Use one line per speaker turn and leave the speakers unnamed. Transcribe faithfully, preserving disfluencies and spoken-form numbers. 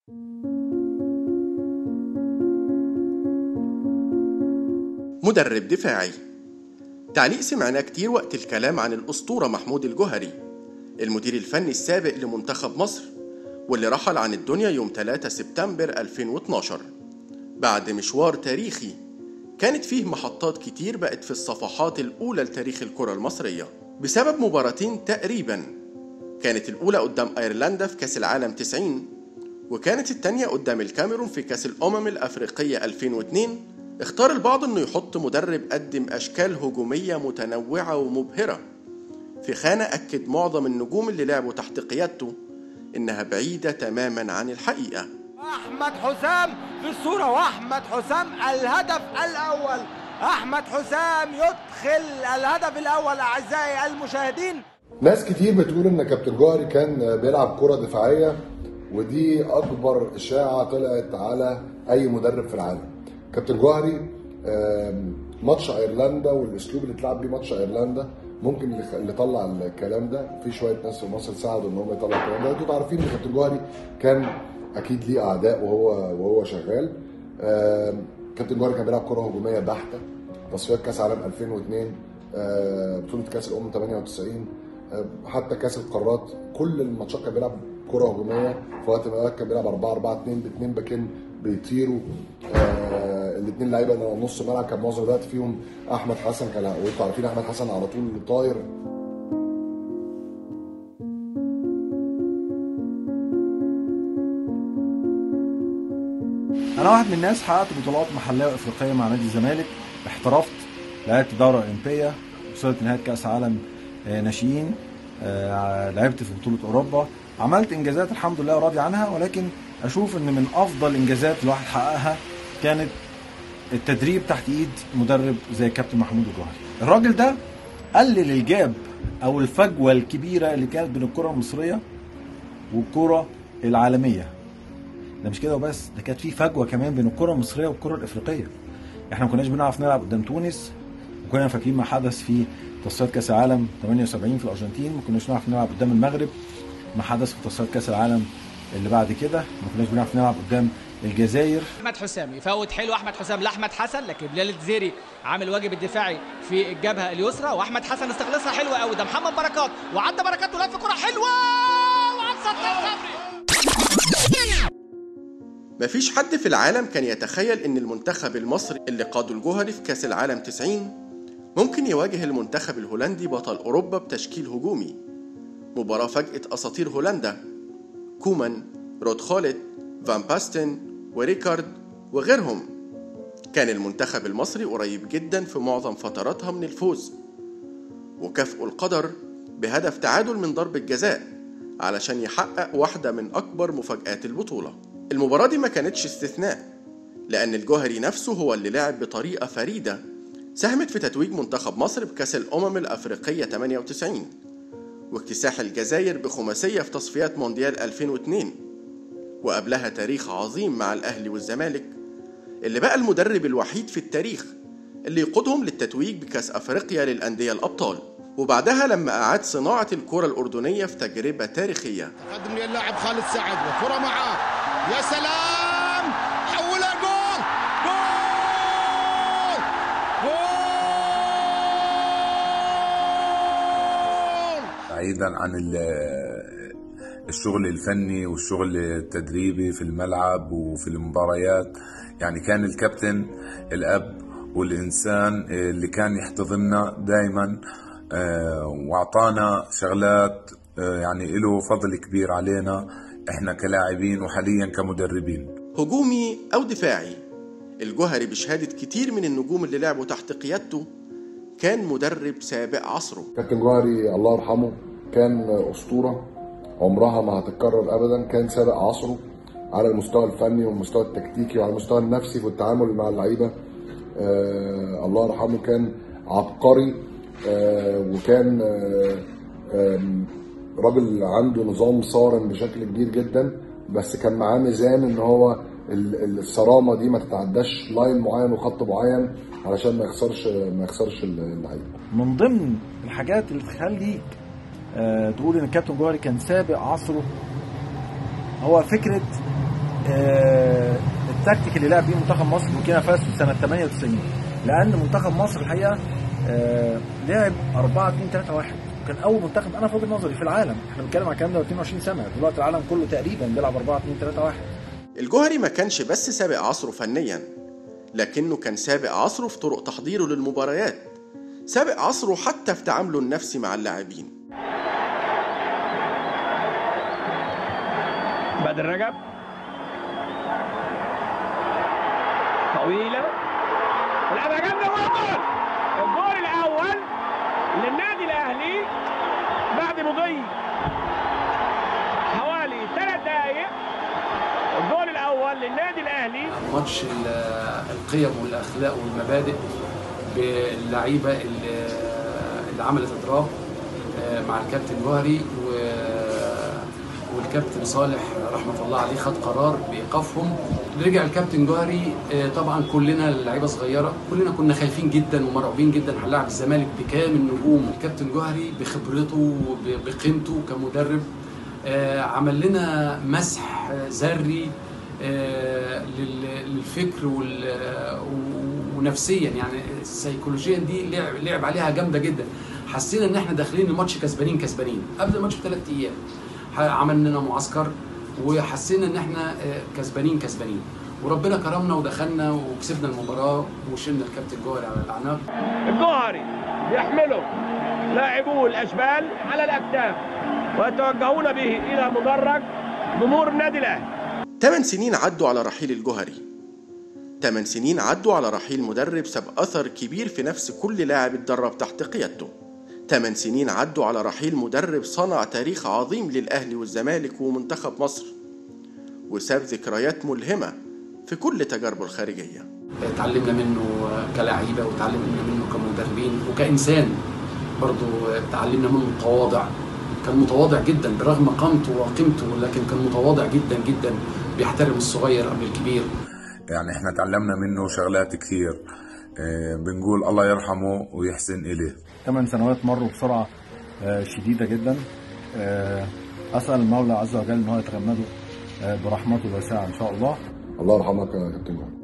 مدرب دفاعي. تعليق سمعناه كتير وقت الكلام عن الأسطورة محمود الجوهري، المدير الفني السابق لمنتخب مصر، واللي رحل عن الدنيا يوم ثلاثة سبتمبر ألفين واثناشر بعد مشوار تاريخي كانت فيه محطات كتير بقت في الصفحات الأولى لتاريخ الكرة المصرية بسبب مباراتين تقريبا. كانت الأولى قدام أيرلندا في كأس العالم تسعين، وكانت التانية قدام الكاميرون في كأس الأمم الأفريقية ألفين واثنين. اختار البعض انه يحط مدرب قدم اشكال هجومية متنوعة ومبهرة في خانة اكد معظم النجوم اللي لعبوا تحت قيادته انها بعيدة تماما عن الحقيقة.
احمد حسام في الصورة، واحمد حسام الهدف الاول. احمد حسام يدخل الهدف الاول. اعزائي المشاهدين،
ناس كتير بتقول ان كابتن جوهري كان بيلعب كرة دفاعية، ودي اكبر اشاعة طلعت على اي مدرب في العالم. كابتن جوهري ماتش ايرلندا والاسلوب اللي اتلعب بيه ماتش ايرلندا ممكن اللي طلع الكلام ده. في شويه ناس في مصر ساعدوا ان هم يطلعوا الكلام ده. انتوا عارفين ان كابتن جوهري كان اكيد ليه اعداء وهو وهو شغال. كابتن جوهري كان بيلعب كره هجوميه بحته، تصفيات كاس عالم ألفين واثنين، بطوله كاس الامم ثمانية وتسعين، حتى كاس القارات، كل الماتشات كان بيلعب كره هجوميه. في وقت من الاوقات كان بيلعب أربعة أربعة اثنين باثنين باكين بيطيروا. آه الاثنين لعيبه نص ملعب، كان معظم الوقت فيهم احمد حسن. كان وانتوا عارفين احمد حسن على طول طاير.
انا واحد من الناس حققت بطولات محليه وافريقيه مع نادي الزمالك، احترفت، لعبت الدوره الاولمبيه، وصلت نهايه كاس عالم ناشئين، آه لعبت في بطوله اوروبا، عملت انجازات الحمد لله وراضي عنها. ولكن اشوف ان من افضل انجازات الواحد حققها كانت التدريب تحت ايد مدرب زي كابتن محمود الجوهري. الراجل ده قلل الجاب او الفجوه الكبيره اللي كانت بين الكره المصريه والكره العالميه. ده مش كده وبس، ده كانت في فجوه كمان بين الكره المصريه والكره الافريقيه. احنا ما كناش بنعرف نلعب قدام تونس، وكنا فاكرين ما حدث في تصفيات كاس العالم ثمانية وسبعين في الارجنتين. ما كناش بنعرف نلعب قدام المغرب، ما حدث في تصفيات كاس العالم اللي بعد كده. ما كناش بنعرف نلعب قدام الجزائر.
احمد حسام يفوت حلو، احمد حسام لاحمد حسن، لكن بلال الجزيري عامل واجب الدفاعي في الجبهه اليسرى، واحمد حسن استخلصها حلوه قوي. ده محمد بركات، وعدى بركات ولف كره حلوه وعن سطر صبري.
مفيش حد في العالم كان يتخيل ان المنتخب المصري اللي قاده الجوهري في كاس العالم تسعين ممكن يواجه المنتخب الهولندي بطل اوروبا بتشكيل هجومي. مباراة فاجأت اساطير هولندا، كومان، رود خولت، فان باستن وريكارد وغيرهم. كان المنتخب المصري قريب جدا في معظم فتراتها من الفوز، وكافئوا القدر بهدف تعادل من ضربة جزاء علشان يحقق واحدة من أكبر مفاجآت البطولة. المباراة دي ما كانتش استثناء، لأن الجوهري نفسه هو اللي لعب بطريقة فريدة ساهمت في تتويج منتخب مصر بكأس الأمم الأفريقية ثمانية وتسعين، واكتساح الجزائر بخماسية في تصفيات مونديال ألفين واثنين، وقبلها تاريخ عظيم مع الأهلي والزمالك اللي بقى المدرب الوحيد في التاريخ اللي يقودهم للتتويج بكأس أفريقيا للأندية الأبطال. وبعدها لما أعاد صناعة الكرة الأردنية في تجربة تاريخية.
تقدم للاعب خالد سعد وكرة معاه، يا سلام، حولها جول جول جول.
بعيدا عن الشغل الفني والشغل التدريبي في الملعب وفي المباريات، يعني كان الكابتن الأب والإنسان اللي كان يحتضننا دايما، واعطانا شغلات يعني له فضل كبير علينا احنا كلاعبين وحاليا كمدربين.
هجومي او دفاعي، الجوهري بشهادة كتير من النجوم اللي لعبوا تحت قيادته كان مدرب سابق عصره.
كابتن جوهري الله يرحمه كان اسطورة عمرها ما هتتكرر ابدا. كان سابق عصره على المستوى الفني والمستوى التكتيكي وعلى المستوى النفسي في التعامل مع اللعيبة. آه الله يرحمه كان عبقري، آه وكان آه آه راجل عنده نظام صارم بشكل كبير جدا، بس كان معاه ميزان ان هو الصرامه دي ما تتعداش لاين معين وخط معين علشان ما يخسرش ما يخسرش اللعيبه.
من ضمن الحاجات اللي تخليك آه تقول ان الكابتن جوهري كان سابق عصره هو فكره آه التكتيك اللي لعب بيه منتخب مصر بوركينا فاسو سنه ثمانية وتسعين، لان منتخب مصر الحقيقه آه لعب أربعة اتنين تلاتة واحد، كان اول منتخب انا في وجهه نظري في العالم، احنا بنتكلم على الكلام ده اتنين وعشرين سنه، دلوقتي العالم كله تقريبا بيلعب أربعة اتنين تلاتة واحد.
الجوهري ما كانش بس سابق عصره فنيا، لكنه كان سابق عصره في طرق تحضيره للمباريات، سابق عصره حتى في تعامله النفسي مع اللاعبين.
بدر رجب طويلة ولعبها جامدة والجول، الجول الأول للنادي الأهلي بعد مضي حوالي ثلاث دقائق، الجول الأول للنادي الأهلي.
ماتش القيم والأخلاق والمبادئ باللعيبة اللي عملت إضراب مع الكابتن جوهري والكابتن صالح رحمة الله عليه خد قرار بإيقافهم. رجع الكابتن جوهري، طبعا كلنا لعيبة صغيرة كلنا كنا خايفين جدا ومرعوبين جدا هنلاعب الزمالك بكامل النجوم. الكابتن جوهري بخبرته بقيمته كمدرب عمل لنا مسح ذري للفكر ونفسيا، يعني السيكولوجيا دي لعب, لعب عليها جامده جدا. حسينا ان احنا داخلين الماتش كسبانين كسبانين قبل الماتش بثلاث ايام، عملنا لنا معسكر وحسينا ان احنا كسبانين كسبانين، وربنا كرمنا ودخلنا وكسبنا المباراه وشلنا الكابتن جوهري على الاعناق.
الجوهري يحمله لاعبوه الاشبال على الاكتاف ويتوجهون به الى مدرج جمهور النادي الاهلي.
ثمان سنين عدوا على رحيل الجوهري، ثمان سنين عدوا على رحيل مدرب ساب أثر كبير في نفس كل لاعب اتدرب تحت قيادته، ثمان سنين عدوا على رحيل مدرب صنع تاريخ عظيم للأهلي والزمالك ومنتخب مصر، وساب ذكريات ملهمة في كل تجاربه الخارجية.
تعلمنا منه كلاعيبة وتعلمنا منه كمدربين وكإنسان برضو، تعلمنا منه التواضع، كان متواضع جدا برغم قامته وقيمته، لكن كان متواضع جدا جدا، بيحترم الصغير قبل الكبير.
يعني احنا تعلمنا منه شغلات كثير، اه بنقول الله يرحمه ويحسن إليه.
ثمان سنوات مروا بسرعة اه شديدة جدا، اه أسأل المولى عز وجل إن هو يتغمده اه برحمته الواسعة إن شاء الله.
الله يرحمك يا كابتن جوهري.